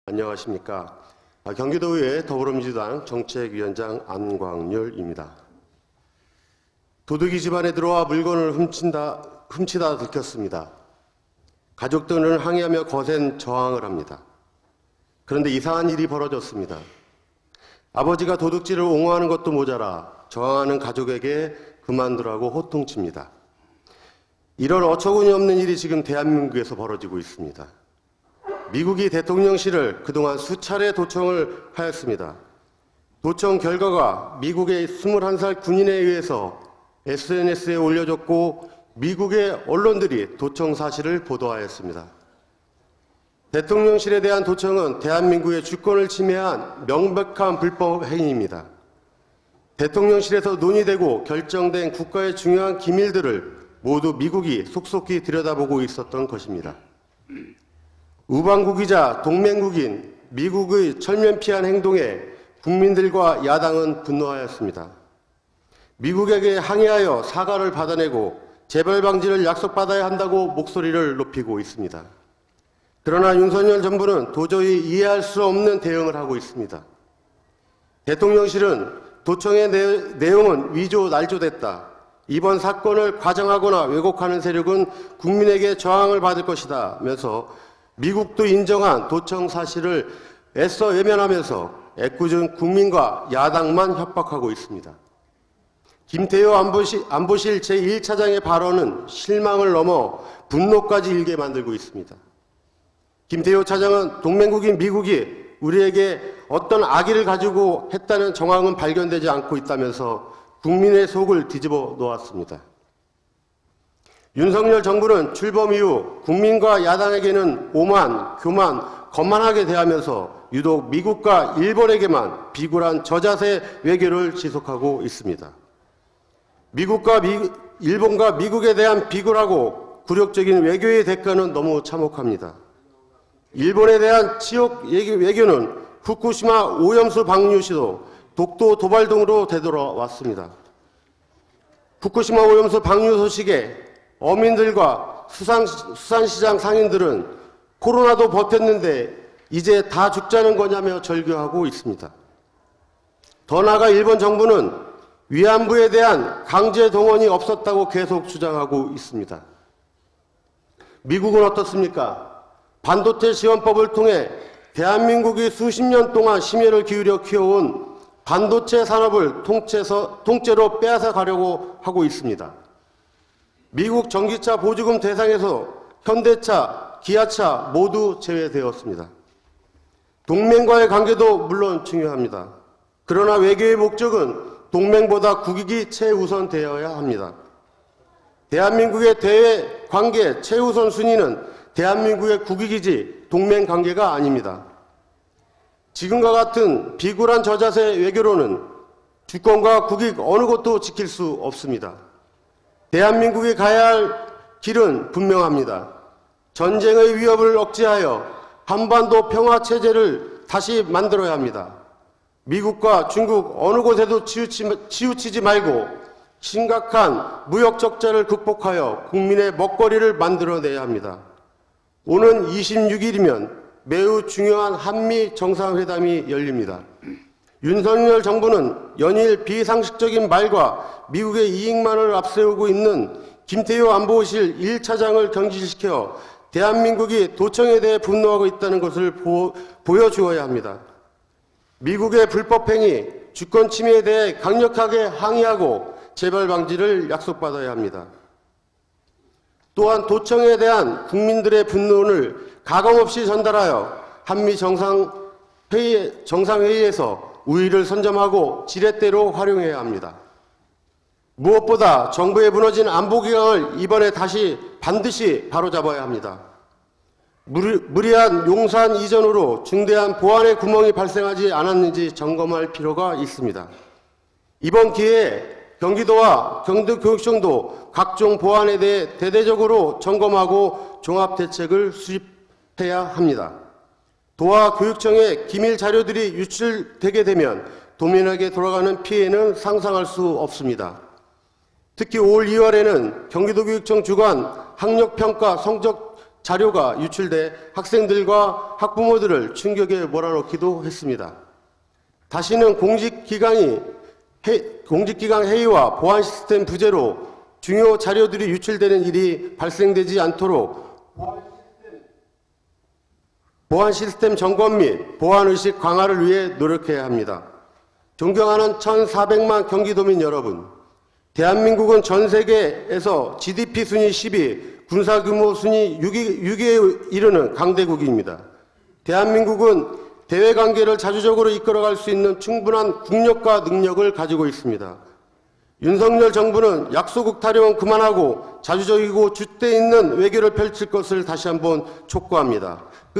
안녕하십니까. 경기도의회 더불어민주당 정책위원장 안광률입니다. 도둑이 집안에 들어와 물건을 훔치다 들켰습니다. 가족들은 항의하며 거센 저항을 합니다. 그런데 이상한 일이 벌어졌습니다. 아버지가 도둑질을 옹호하는 것도 모자라 저항하는 가족에게 그만두라고 호통칩니다. 이런 어처구니 없는 일이 지금 대한민국에서 벌어지고 있습니다. 미국이 대통령실을 그동안 수차례 도청을 하였습니다. 도청 결과가 미국의 21살 군인에 의해서 SNS에 올려졌고 미국의 언론들이 도청 사실을 보도하였습니다. 대통령실에 대한 도청은 대한민국의 주권을 침해한 명백한 불법 행위입니다. 대통령실에서 논의되고 결정된 국가의 중요한 기밀들을 모두 미국이 속속히 들여다보고 있었던 것입니다. 우방국이자 동맹국인 미국의 철면피한 행동에 국민들과 야당은 분노하였습니다. 미국에게 항의하여 사과를 받아내고 재발 방지를 약속받아야 한다고 목소리를 높이고 있습니다. 그러나 윤석열 정부는 도저히 이해할 수 없는 대응을 하고 있습니다. 대통령실은 도청의 내용은 위조 날조됐다. 이번 사건을 과장하거나 왜곡하는 세력은 국민에게 저항을 받을 것이다 면서 미국도 인정한 도청 사실을 애써 외면하면서 애꿎은 국민과 야당만 협박하고 있습니다. 김태효 안보실 제1차장의 발언은 실망을 넘어 분노까지 일게 만들고 있습니다. 김태효 차장은 동맹국인 미국이 우리에게 어떤 악의를 가지고 했다는 정황은 발견되지 않고 있다면서 국민의 속을 뒤집어 놓았습니다. 윤석열 정부는 출범 이후 국민과 야당에게는 오만, 교만, 거만하게 대하면서 유독 미국과 일본에게만 비굴한 저자세 외교를 지속하고 있습니다. 일본과 미국에 대한 비굴하고 굴욕적인 외교의 대가는 너무 참혹합니다. 일본에 대한 치욕 외교는 후쿠시마 오염수 방류 시도, 독도 도발 등으로 되돌아왔습니다. 후쿠시마 오염수 방류 소식에 어민들과 수산시장 상인들은 코로나도 버텼는데 이제 다 죽자는 거냐며 절규하고 있습니다. 더 나아가 일본 정부는 위안부에 대한 강제 동원이 없었다고 계속 주장하고 있습니다. 미국은 어떻습니까? 반도체 지원법을 통해 대한민국이 수십 년 동안 심혈을 기울여 키워온 반도체 산업을 통째로 빼앗아 가려고 하고 있습니다. 미국 전기차 보조금 대상에서 현대차, 기아차 모두 제외되었습니다. 동맹과의 관계도 물론 중요합니다. 그러나 외교의 목적은 동맹보다 국익이 최우선되어야 합니다. 대한민국의 대외 관계 최우선 순위는 대한민국의 국익이지 동맹 관계가 아닙니다. 지금과 같은 비굴한 저자세 외교로는 주권과 국익 어느 것도 지킬 수 없습니다. 대한민국이 가야 할 길은 분명합니다. 전쟁의 위협을 억제하여 한반도 평화체제를 다시 만들어야 합니다. 미국과 중국 어느 곳에도 치우치지 말고 심각한 무역 적자를 극복하여 국민의 먹거리를 만들어내야 합니다. 오는 26일이면 매우 중요한 한미 정상회담이 열립니다. 윤석열 정부는 연일 비상식적인 말과 미국의 이익만을 앞세우고 있는 김태효 안보실 1차장을 경질시켜 대한민국이 도청에 대해 분노하고 있다는 것을 보여주어야 합니다. 미국의 불법행위, 주권 침해에 대해 강력하게 항의하고 재발 방지를 약속받아야 합니다. 또한 도청에 대한 국민들의 분노를 가감없이 전달하여 한미 정상회의에서 우위를 선점하고 지렛대로 활용해야 합니다. 무엇보다 정부의 무너진 안보기강을 이번에 반드시 바로잡아야 합니다. 무리한 용산 이전으로 중대한 보안의 구멍이 발생하지 않았는지 점검할 필요가 있습니다. 이번 기회에 경기도와 경기도교육청도 각종 보안에 대해 대대적으로 점검하고 종합대책을 수립해야 합니다. 도와 교육청의 기밀 자료들이 유출되게 되면 도민에게 돌아가는 피해는 상상할 수 없습니다. 특히 올 2월에는 경기도교육청 주관 학력평가 성적 자료가 유출돼 학생들과 학부모들을 충격에 몰아넣기도 했습니다. 다시는 공직기강 회의와 보안 시스템 부재로 중요 자료들이 유출되는 일이 발생되지 않도록 보안 시스템 점검 및 보안의식 강화를 위해 노력해야 합니다. 존경하는 1,400만 경기도민 여러분, 대한민국은 전 세계에서 GDP 순위 10위, 군사규모 순위 6위에 이르는 강대국입니다. 대한민국은 대외관계를 자주적으로 이끌어갈 수 있는 충분한 국력과 능력을 가지고 있습니다. 윤석열 정부는 약소국 타령은 그만하고 자주적이고 줏대 있는 외교를 펼칠 것을 다시 한번 촉구합니다.